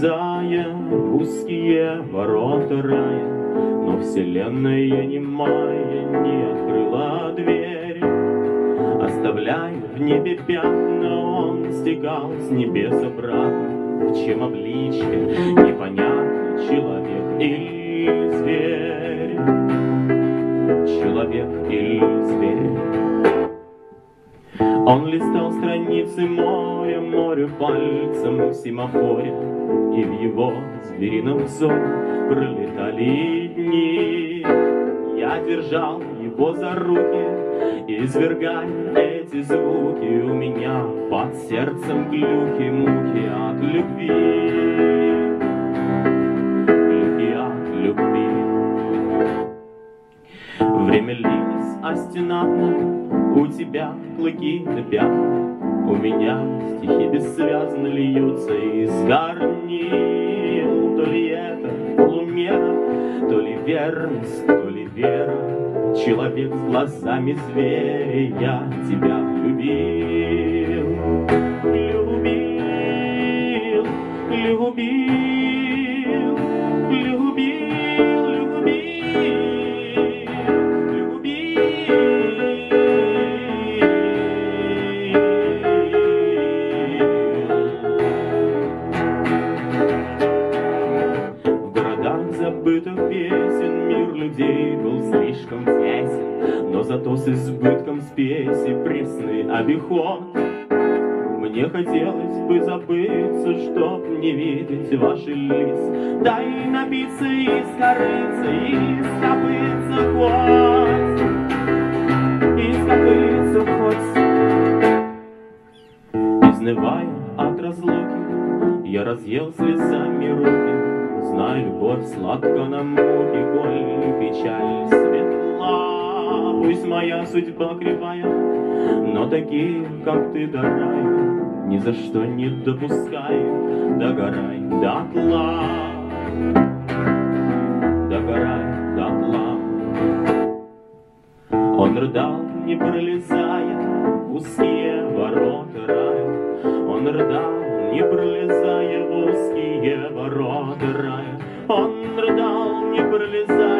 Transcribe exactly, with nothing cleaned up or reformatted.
пролезая в узкие ворота рая, но вселенная немая не открыла дверь. Оставляя в небе пятна, он стекал с небес обратно, в чем обличье непонятно, человек или зверь. Человек или зверь. Он листал страницы моря, море пальцем в семафоре, и в его зверином взоре пролетали дни. Я держал его за руки, извергая эти звуки. У меня под сердцем глюки, муки от любви. Глюки от любви. Время лилось остенатно, у тебя клыки да пятна, у меня стихи бессвязно льются из горнил. То ли это полумера, то ли верность, то ли вера. Человек с глазами зверя, я тебя любил. Любил, любил, любил, любил. Забытых песен мир людей был слишком тесен, но зато с избытком спеси пресный обиход. Мне хотелось бы забыться, чтоб не видеть ваши лица, да и напиться из корыца, из копытца хоть, из копытца хоть. Изнывая от разлуки, я разъел слезами руки. Знай, любовь сладко на муке, коль печаль светла. Пусть моя судьба кривая, но такие, как ты, до рая ни за что не допускаю. Догорай дотла, догорай дотла. Он рыдал, не пролезая в узкие ворота рая. Он рыдал, не пролезая в узкие ворота рая. Он рыдал, не пролезая